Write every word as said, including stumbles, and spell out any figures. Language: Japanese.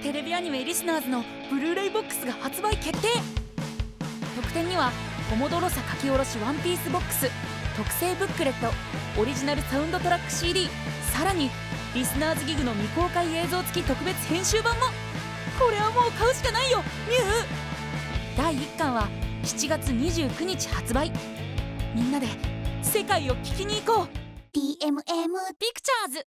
テレビアニメリスナーズのブルーレイボックスが発売決定。特典にはコモドロ社書き下ろしワンピースボックス、特製ブックレット、オリジナルサウンドトラック シーディー、 さらにリスナーズギグの未公開映像付き特別編集版も。これはもう買うしかないよミュウ。だいいっかんはしちがつにじゅうくにち発売。みんなで世界を聞きに行こう。 ティーエムエム ピクチャーズ。